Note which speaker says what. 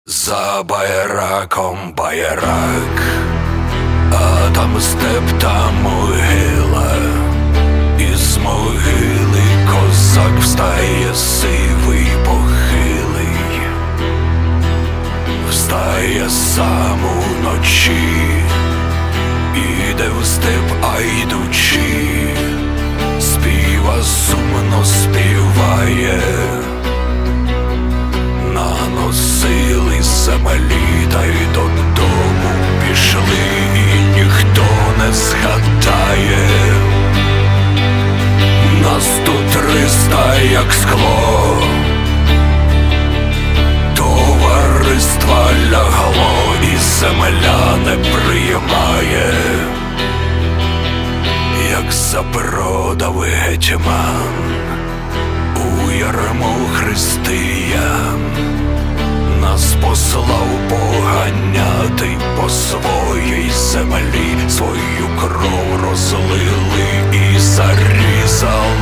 Speaker 1: За байраком байрак, а там степ та могила, із могили козак встає сивий похилий, встає сам уночі, іде в степ, а йдучи, співа сумно співає. Наносили землі та й додому пішли, і ніхто не згадає. Нас тут 300, як скло, товариства лягло, і земля не приймає, як запродав гетьман у ярмо християн. Нас послав поганяти по своїй землі, свою кров розлили і зарізали.